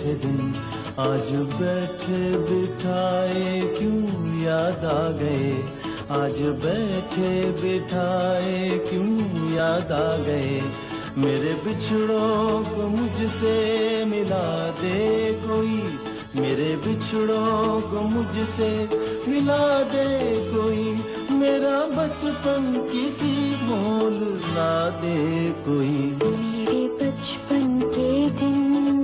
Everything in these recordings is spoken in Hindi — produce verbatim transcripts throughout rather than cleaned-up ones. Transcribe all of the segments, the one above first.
थे दिन आज बैठे बिठाए क्यों याद आ गए, आज बैठे बिठाए क्यों याद आ गए। मेरे बिछड़ों को मुझसे मिला दे कोई, मेरे बिछड़ों को मुझसे मिला दे कोई, मेरा बचपन किसी मोल ला दे कोई। मेरे बचपन के दिन,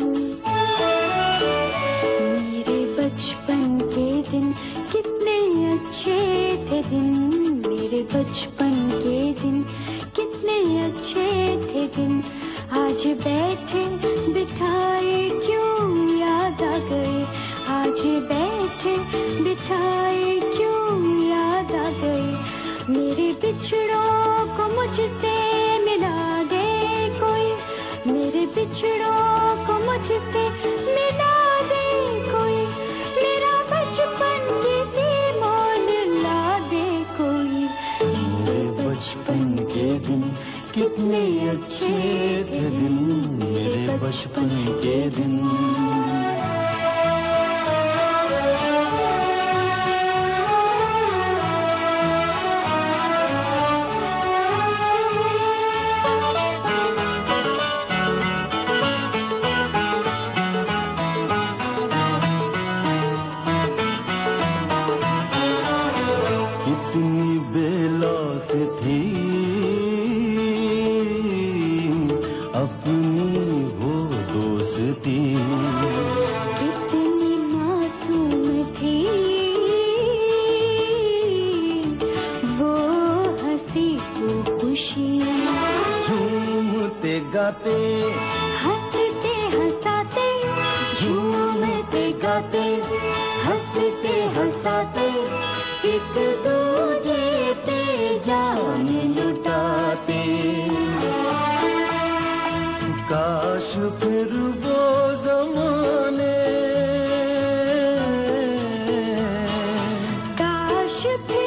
मेरे बचपन के दिन कितने अच्छे थे दिन, मेरे बचपन के दिन कितने अच्छे थे दिन। आज बैठे बिठाए क्यों याद आ गए, आज बैठे बिठाए क्यों याद आ गए। मेरे बिछड़ों को मुझसे मिला दे कोई, मेरे बिछड़ों को मुझसे मिला दे कोई, मेरा बचपन किसी मोल ला दे कोई। मेरे बचपन के दिन कितने अच्छे थे दिन, मेरे बचपन के दिन। कितनी बेलौस थी अपनी वो दोस्ती, कितनी मासूम थी वो हंसी को खुशी। झूमते गाते हंसते हंसाते, झूमते गाते हंसते हंसाते, एक दूजे पे जान लुटाते। काश फिर वो ज़माने, काश फिर